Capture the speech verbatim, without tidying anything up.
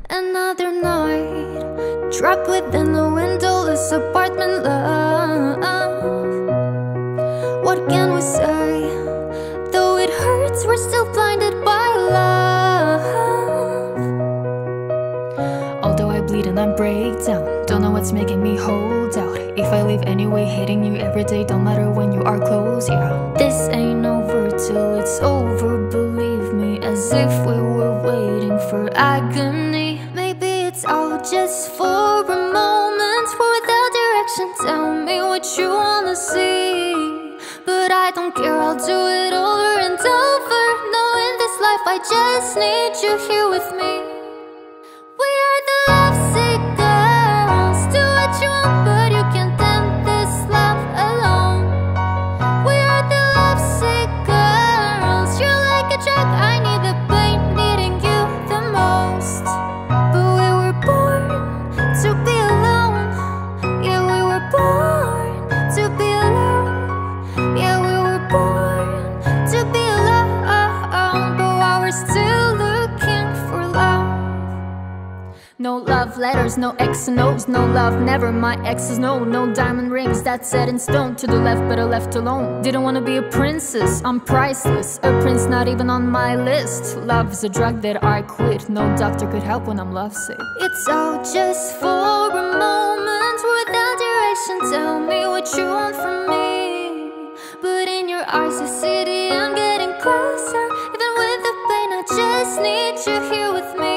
Another night, trapped within a windowless apartment, love. What can we say? Though it hurts, we're still blinded by love. Although I bleed and I break down, don't know what's making me hold out. If I leave anyway, hating you every day, don't matter when you are close, yeah. This ain't over till it's over, believe me, as if we were waiting for agony. Maybe it's all just for a moment, for without direction, tell me what you wanna see. But I don't care, I'll do it over and over. No, in this life I just need you here with me. We are the lovesick girls. Do what you want, but you can't end this love alone. We are the lovesick girls. You're like a drug, I need the pain, needing you the most. But we were born to be alone. Yeah, we were born to be alone. Yeah, we were born to be alone. But while we're still looking for love. No love letters, no X and O's, no love, never my exes, no. No diamond rings, that's set in stone. To the left, better left alone. Didn't wanna be a princess, I'm priceless. A prince not even on my list. Love is a drug that I quit. No doctor could help when I'm lovesick. It's all just for a moment, without direction, tell me what you want from me. But in your eyes I see the end getting closer. Even with the pain, I just need you here with me.